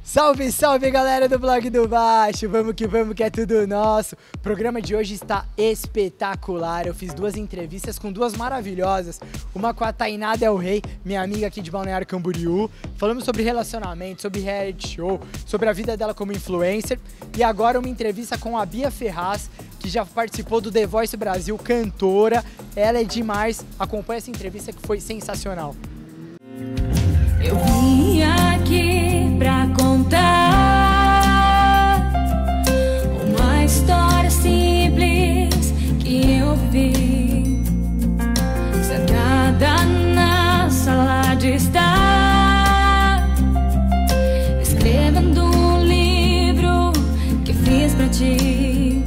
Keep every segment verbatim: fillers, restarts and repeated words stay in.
Salve, salve galera do Blog do Baixo, vamos que vamos que é tudo nosso. O programa de hoje está espetacular, eu fiz duas entrevistas com duas maravilhosas. Uma com a Tainá Del Rey, minha amiga aqui de Balneário Camboriú. Falamos sobre relacionamento, sobre reality show, sobre a vida dela como influencer. E agora uma entrevista com a Bia Ferraz, que já participou do The Voice Brasil, cantora. Ela é demais, acompanha essa entrevista que foi sensacional. Eu vim aqui pra contar uma história simples que eu vi, sentada na sala de estar, escrevendo um livro que fiz pra ti.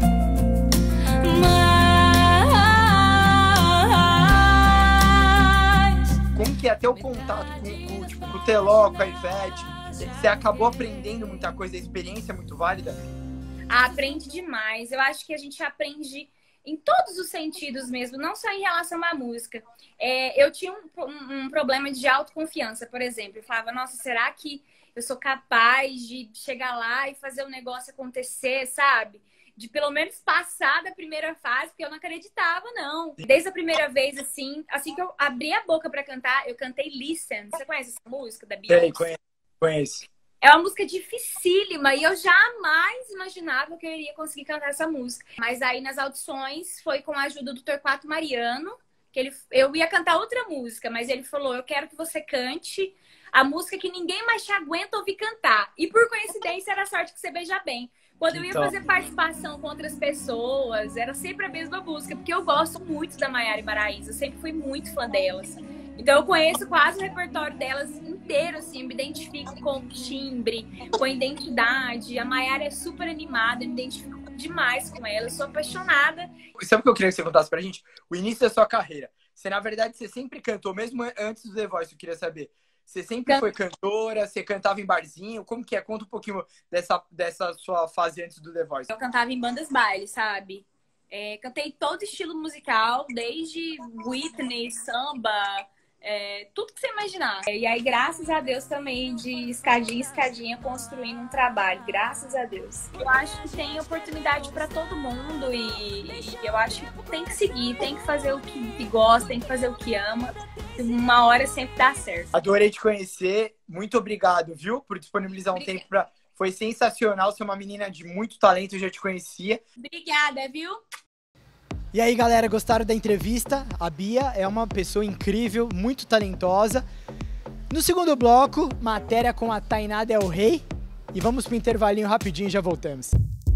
Mas como que é ter o contato com o Teló, com a Ivete? Você acabou aprendendo muita coisa, a experiência é muito válida? Ah, aprende demais. Eu acho que a gente aprende em todos os sentidos mesmo, não só em relação à música. É, eu tinha um, um, um problema de autoconfiança, por exemplo. Eu falava, nossa, será que eu sou capaz de chegar lá e fazer o negócio acontecer, sabe? De pelo menos passar da primeira fase, porque eu não acreditava, não. Desde a primeira vez, assim, assim que eu abri a boca pra cantar, eu cantei Listen. Você conhece essa música da Beyoncé? Sei, conheço, conheço. É uma música dificílima e eu jamais imaginava que eu iria conseguir cantar essa música. Mas aí nas audições foi com a ajuda do Torquato Mariano, que ele, eu ia cantar outra música, mas ele falou, eu quero que você cante a música que ninguém mais te aguenta ouvir cantar. E por coincidência era a Sorte que Você Beija Bem. Quando eu ia fazer participação com outras pessoas, era sempre a mesma música, porque eu gosto muito da Maiara e Maraísa, eu sempre fui muito fã delas. Então eu conheço quase o repertório delas inteiro, assim, eu me identifico com o timbre, com a identidade. A Maiara é super animada, eu me identifico demais com ela, eu sou apaixonada. Sabe o que eu queria que você contasse pra gente? O início da sua carreira. Você, na verdade, você sempre cantou, mesmo antes do The Voice, eu queria saber. Você sempre foi cantora, você cantava em barzinho, como que é? Conta um pouquinho dessa, dessa sua fase antes do The Voice. Eu cantava em bandas baile, sabe? É, cantei todo estilo musical, desde Whitney, samba, é, tudo que você imaginar. E aí, graças a Deus também, de escadinha em escadinha, construindo um trabalho, graças a Deus. Eu acho que tem oportunidade para todo mundo e, e eu acho que tem que seguir, tem que fazer o que, que gosta, tem que fazer o que ama. Uma hora sempre dá certo. Adorei te conhecer. Muito obrigado, viu? Por disponibilizar um Obrigada. tempo pra... Foi sensacional. Você é uma menina de muito talento, eu já te conhecia. Obrigada, viu? E aí, galera, gostaram da entrevista? A Bia é uma pessoa incrível, muito talentosa. No segundo bloco, matéria com a Tainá Del Rey. E vamos pro intervalinho rapidinho e já voltamos.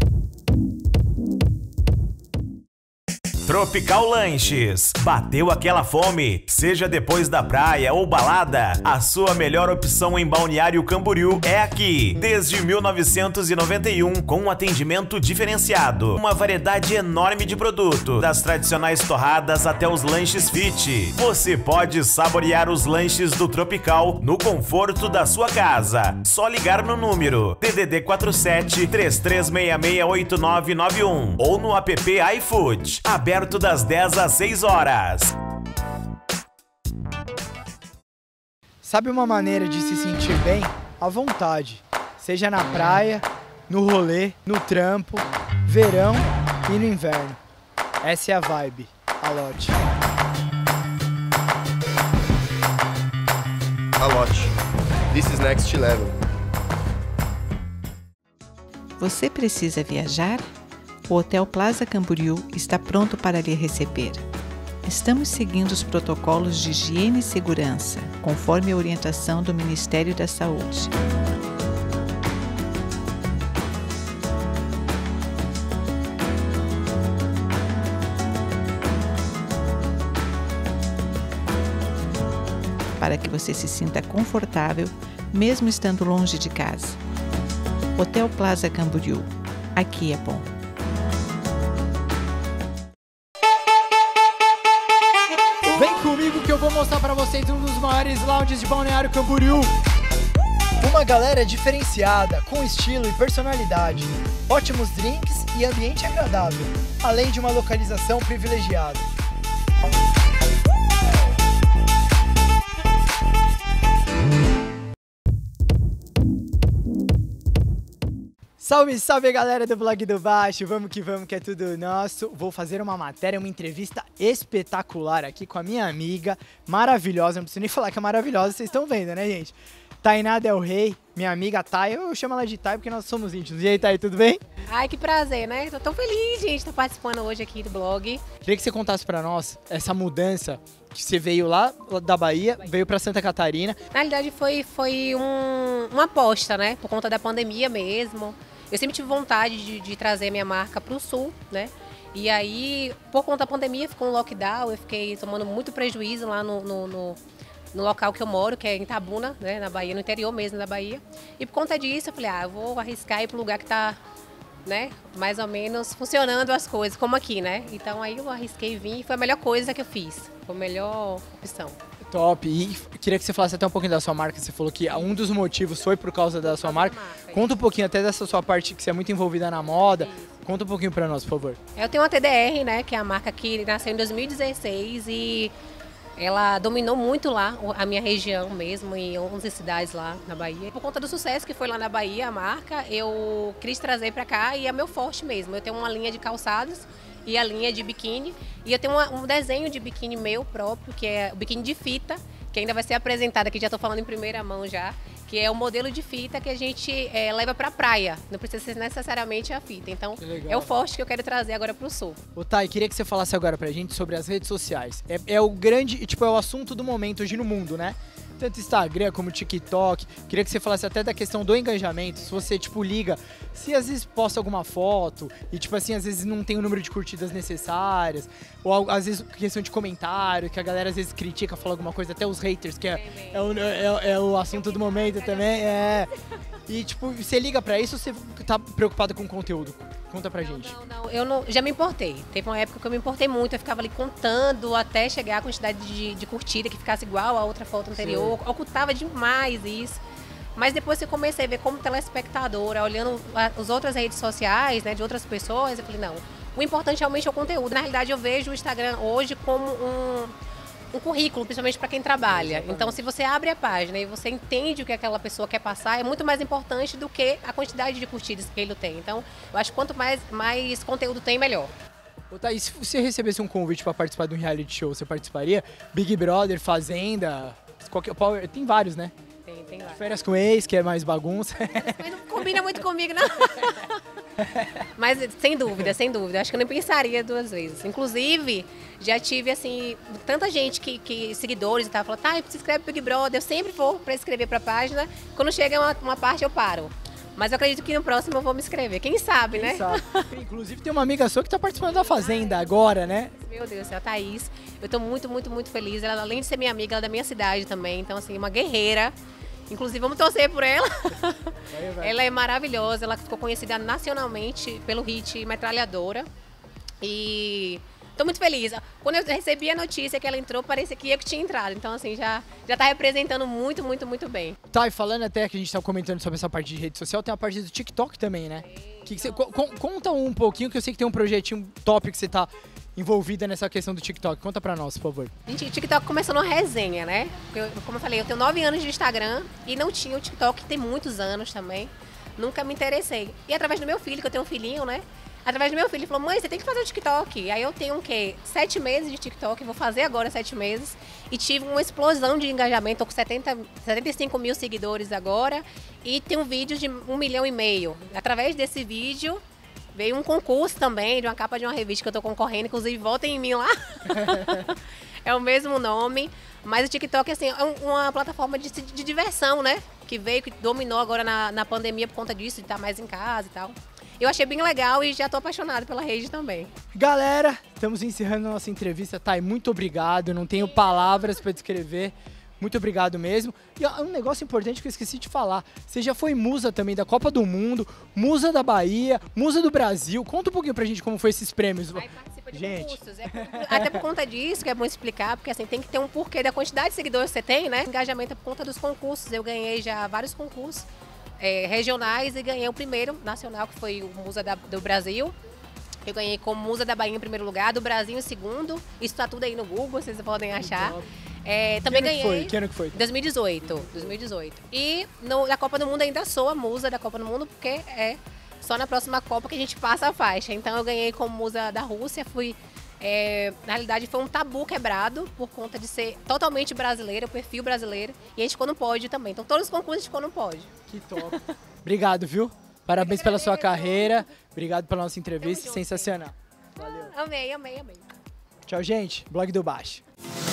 Tropical Lanches. Bateu aquela fome? Seja depois da praia ou balada, a sua melhor opção em Balneário Camboriú é aqui. Desde mil novecentos e noventa e um, com um atendimento diferenciado. Uma variedade enorme de produto, das tradicionais torradas até os lanches fit. Você pode saborear os lanches do Tropical no conforto da sua casa. Só ligar no número D D D quatro sete, três três seis seis, oito nove nove um ou no app iFood. Aberto das dez às seis horas. Sabe uma maneira de se sentir bem? À vontade. Seja na praia, no rolê, no trampo, verão e no inverno. Essa é a vibe. Alote. Alote. This is next level. Você precisa viajar? O Hotel Plaza Camboriú está pronto para lhe receber. Estamos seguindo os protocolos de higiene e segurança, conforme a orientação do Ministério da Saúde. Para que você se sinta confortável, mesmo estando longe de casa. Hotel Plaza Camboriú. Aqui é bom. Vem comigo que eu vou mostrar pra vocês um dos maiores lounges de Balneário Camboriú. Uma galera diferenciada, com estilo e personalidade. Ótimos drinks e ambiente agradável, além de uma localização privilegiada. Salve, salve galera do Blog do Baixo, vamos que vamos que é tudo nosso. Vou fazer uma matéria, uma entrevista espetacular aqui com a minha amiga maravilhosa, não preciso nem falar que é maravilhosa, vocês estão vendo, né, gente? Tainá Del Rey, minha amiga Thay, eu chamo ela de Thay porque nós somos íntimos. E aí, Thay, tudo bem? Ai, que prazer, né? Tô tão feliz, gente, de estar participando hoje aqui do blog. Queria que você contasse pra nós essa mudança que você veio lá da Bahia, veio pra Santa Catarina. Na realidade foi, foi um, uma aposta, né? Por conta da pandemia mesmo. Eu sempre tive vontade de, de trazer minha marca pro sul, né? E aí, por conta da pandemia, ficou um lockdown, eu fiquei tomando muito prejuízo lá no, no, no, no local que eu moro, que é em Itabuna, né? Na Bahia, no interior mesmo da Bahia. E por conta disso, eu falei, ah, eu vou arriscar ir pro lugar que tá, né? Mais ou menos funcionando as coisas, como aqui, né? Então aí eu arrisquei vir e foi a melhor coisa que eu fiz. Foi a melhor opção. Top. E queria que você falasse até um pouquinho da sua marca. Você falou que um dos motivos foi por causa da sua marca. marca. Conta um pouquinho até dessa sua parte que você é muito envolvida na moda. Isso. Conta um pouquinho pra nós, por favor. Eu tenho uma T D R, né? Que é a marca que nasceu em dois mil e dezesseis e ela dominou muito lá a minha região mesmo, em onze cidades lá na Bahia. Por conta do sucesso que foi lá na Bahia, a marca, eu quis trazer pra cá e é meu forte mesmo. Eu tenho uma linha de calçados e a linha de biquíni. E eu tenho uma, um desenho de biquíni meu próprio, que é o biquíni de fita, que ainda vai ser apresentado aqui, já estou falando em primeira mão já, que é o modelo de fita que a gente é, leva para a praia. Não precisa ser necessariamente a fita. Então, é o forte que eu quero trazer agora para o sul. Ô, Thay, queria que você falasse agora pra gente sobre as redes sociais. É, é o grande, tipo, é o assunto do momento hoje no mundo, né? Tanto Instagram como TikTok. Queria que você falasse até da questão do engajamento. Se você, tipo, liga, se às vezes posta alguma foto e, tipo assim, às vezes não tem o número de curtidas necessárias, ou às vezes questão de comentário, que a galera às vezes critica, fala alguma coisa, até os haters, que é, é, o, é, é o assunto do momento também. É. E, tipo, você liga pra isso ou você tá preocupado com o conteúdo? Conta pra gente. Não, não, não, eu não, já me importei. Teve uma época que eu me importei muito, eu ficava ali contando até chegar a quantidade de, de curtida que ficasse igual a outra foto anterior. Sim. Ocultava demais isso. Mas depois que eu comecei a ver como telespectadora, olhando as outras redes sociais, né, de outras pessoas, eu falei, não, o importante realmente é o conteúdo. Na realidade, eu vejo o Instagram hoje como um... um currículo, principalmente para quem trabalha. Exatamente. Então, se você abre a página e você entende o que aquela pessoa quer passar, é muito mais importante do que a quantidade de curtidas que ele tem. Então, eu acho que quanto mais, mais conteúdo tem, melhor. Ô, Thaís, se você recebesse um convite para participar de um reality show, você participaria? Big Brother, Fazenda, qualquer, Power, tem vários, né? Tem, tem vários. Férias com ex, que é mais bagunça. Mas não combina muito comigo, não. Mas sem dúvida, sem dúvida. Acho que eu nem pensaria duas vezes. Inclusive, já tive, assim, tanta gente que, que seguidores e tal, falou, tá, você escreve Big Brother, eu sempre vou para escrever para a página. Quando chega uma, uma parte, eu paro. Mas eu acredito que no próximo eu vou me inscrever. Quem sabe, Quem né? Sabe. Inclusive, tem uma amiga sua que tá participando da Fazenda agora, né? Meu Deus do céu, a Thaís. Eu tô muito, muito, muito feliz. Ela, além de ser minha amiga, ela é da minha cidade também. Então, assim, uma guerreira. Inclusive, vamos torcer por ela. Vai, vai. Ela é maravilhosa. Ela ficou conhecida nacionalmente pelo hit Metralhadora. E tô muito feliz. Quando eu recebi a notícia que ela entrou, parecia que eu que tinha entrado. Então, assim, já, já tá representando muito, muito, muito bem. Tá, e falando até que a gente tá comentando sobre essa parte de rede social, tem a parte do TikTok também, né? Que que você, co conta um pouquinho, que eu sei que tem um projetinho top que você tá envolvida nessa questão do TikTok. Conta pra nós, por favor. Gente, o TikTok começou numa resenha, né? Eu, como eu falei, eu tenho nove anos de Instagram e não tinha o TikTok, tem muitos anos também. Nunca me interessei. E através do meu filho, que eu tenho um filhinho, né? Através do meu filho, ele falou, mãe, você tem que fazer o TikTok. Aí eu tenho o quê? Sete meses de TikTok, vou fazer agora sete meses. E tive uma explosão de engajamento, tô com setenta, setenta e cinco mil seguidores agora. E tem um vídeo de um milhão e meio. Através desse vídeo, veio um concurso também, de uma capa de uma revista que eu tô concorrendo. Inclusive, votem em mim lá. É o mesmo nome. Mas o TikTok, assim, é uma plataforma de, de diversão, né? Que veio, que dominou agora na, na pandemia por conta disso, de estar mais em casa e tal. Eu achei bem legal e já tô apaixonada pela rede também. Galera, estamos encerrando a nossa entrevista. Thay, muito obrigado. Eu não tenho palavras para descrever. Muito obrigado mesmo. E um negócio importante que eu esqueci de falar. Você já foi musa também da Copa do Mundo, musa da Bahia, musa do Brasil. Conta um pouquinho pra gente como foi esses prêmios. Aí participa de gente. concursos. É, até por conta disso que é bom explicar, porque assim, tem que ter um porquê da quantidade de seguidores que você tem, né? Engajamento é por conta dos concursos. Eu ganhei já vários concursos é, regionais e ganhei o primeiro nacional, que foi o Musa da, do Brasil. Eu ganhei como musa da Bahia em primeiro lugar, do Brasil em segundo. Isso tá tudo aí no Google, vocês podem achar. É, também que ano ganhei. Que foi? Que ano que foi? dois mil e dezoito. dois mil e dezoito. E no, na Copa do Mundo ainda sou a musa da Copa do Mundo, porque é, só na próxima Copa que a gente passa a faixa. Então eu ganhei como musa da Rússia, fui... É, na realidade foi um tabu quebrado por conta de ser totalmente brasileira, o perfil brasileiro, e a gente ficou no pódio também. Então todos os concursos a gente ficou no pódio. Que top. Obrigado, viu? Parabéns pela sua carreira. Obrigado pela nossa entrevista, sensacional. Valeu. Amei, amei, amei. Tchau, gente. Blog do Baixo.